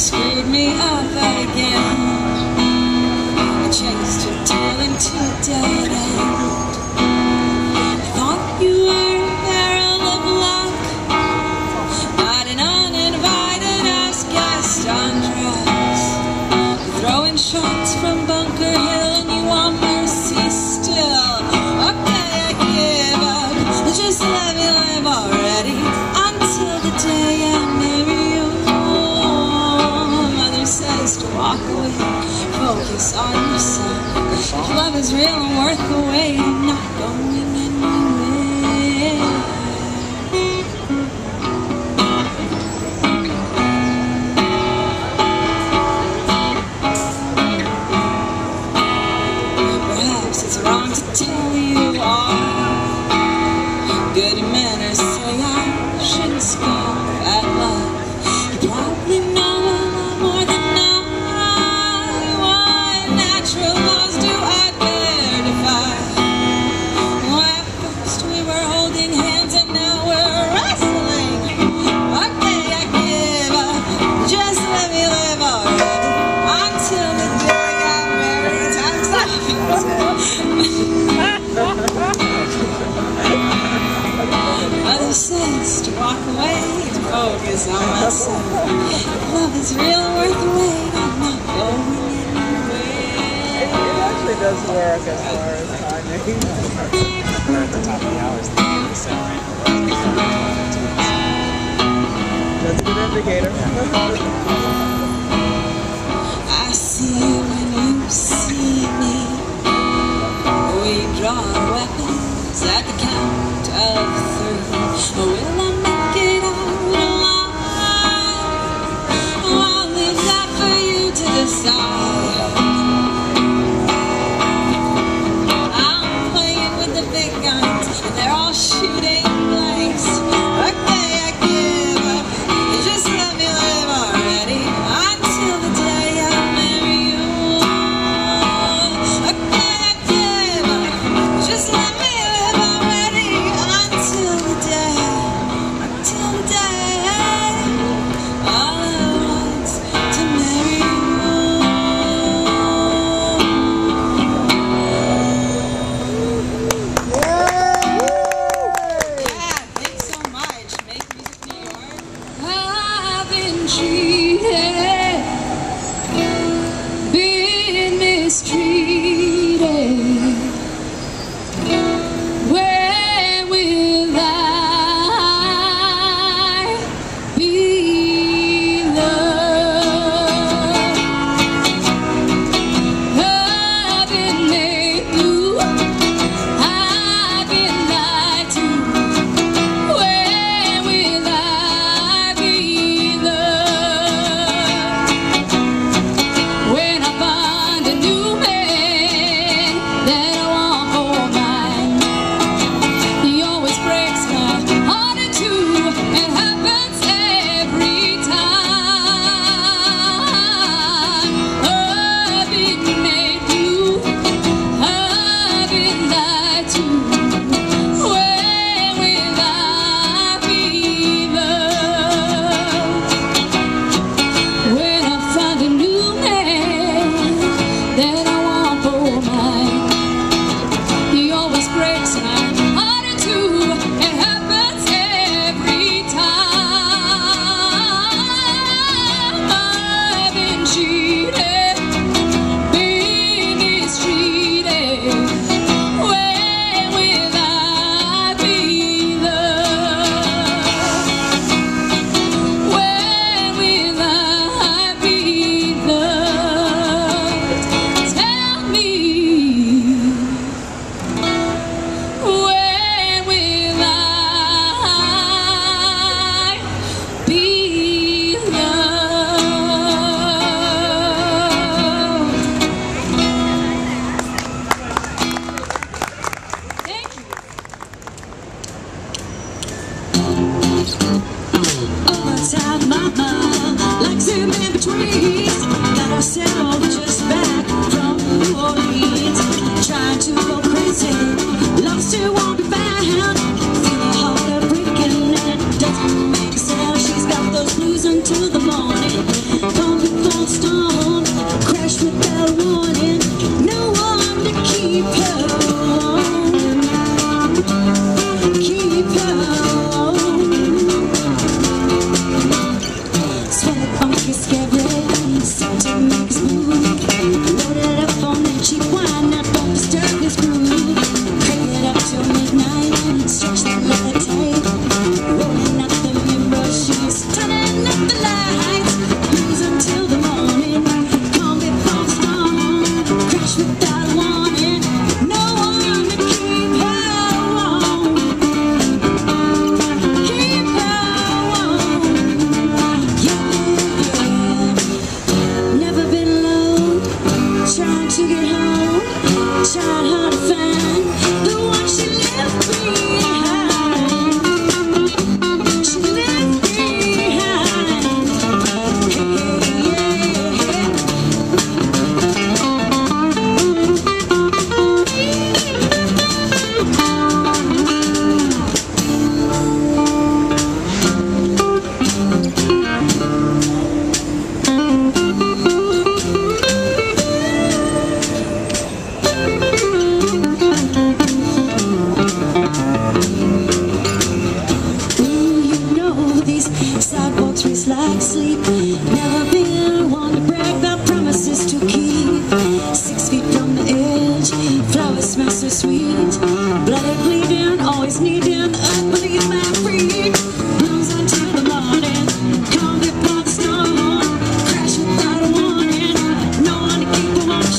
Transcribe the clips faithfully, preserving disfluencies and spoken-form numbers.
screwed me up again. I chased your tail into a dead end. I thought you were a barrel of luck, not an uninvited as guest on drugs. You're throwing shots from Bunker Hill and you want mercy still. Okay, I give up. Just let me live already until the day I marry you. Mother says to walk away, focus on yourself. If love is real and worth the wait, I'm not going anywhere. Perhaps it's wrong to tell you all. Good manners say I shouldn't scoff at love. You probably know a lot more than I. What natural laws do I dare defy? Why at first we were holding hands and now we're wrestling. Okay, I give up. Just let me live already until the day I got married. Time's up. Mother says to walk away, to focus on myself. If love is real and worth the wait, I'm not going anywhere. It actually does work as far as timing. We're at the top of the hours. That's a good indicator. I see you when you see me. We draw our weapons at the count of three. Will I make it out alive? I'll leave that for you to decide. I'm playing with the big guns and they're all shooting blanks. Okay, I give up. You just let me live already until the day I marry you. Okay, I give up. Just let me live already until the day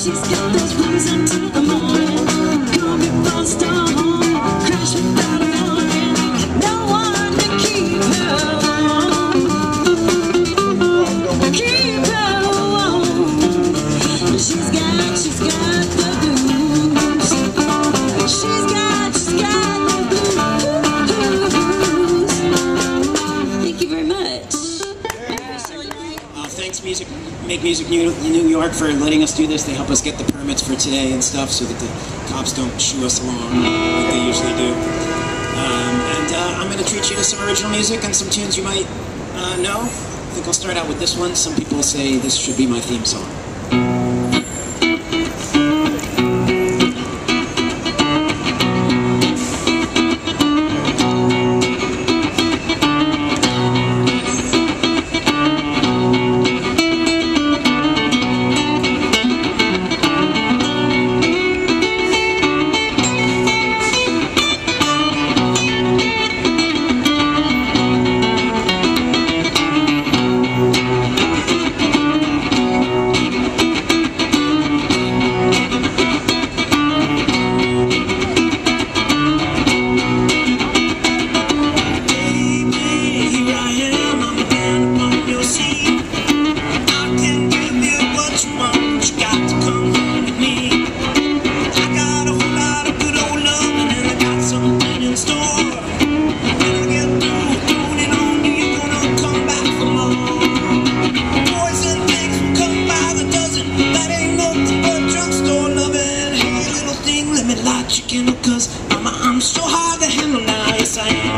She's got those blues until the morning. Gonna be bounced on, crash without a warning. No one to keep her warm. Keep her warm. She's got, she's got the blues. She's got, she's got the blues. Thank you very much. Uh, thanks, music. Make Music New, New York, for letting us do this. They help us get the permits for today and stuff so that the cops don't shoo us along like they usually do. Um, and uh, I'm going to treat you to some original music and some tunes you might uh, know. I think I'll start out with this one. Some people say this should be my theme song. Cause I'm, I'm so hard to handle now, yes I am.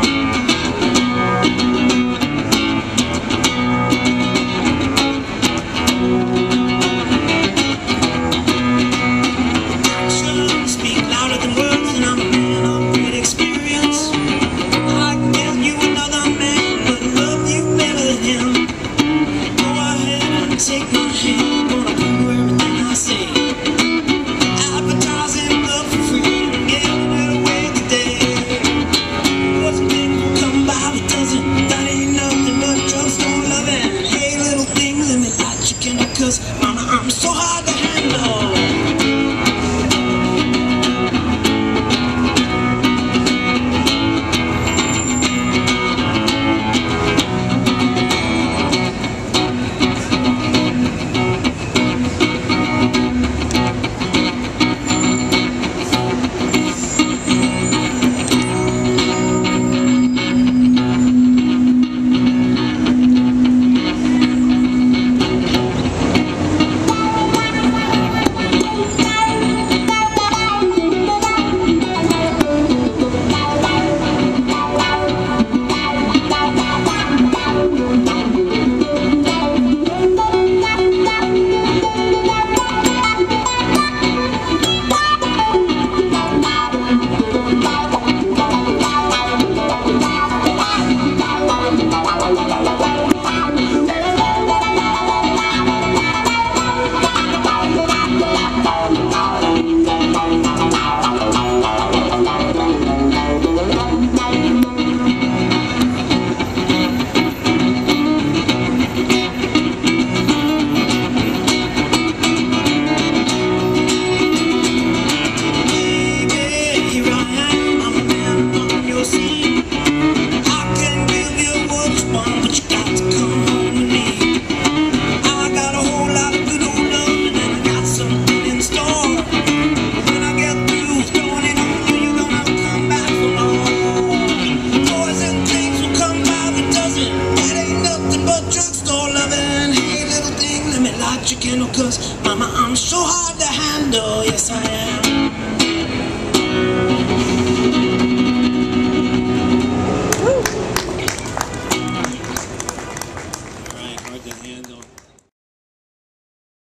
Actions speak louder than words, and I'm a man of great experience. I can give you another man, but love you better than him. Go ahead and take my hand, gonna do everything I say. Advertising love for free. Cause mama, I'm so hard to handle. Cause mama, I'm so hard to handle, yes I am.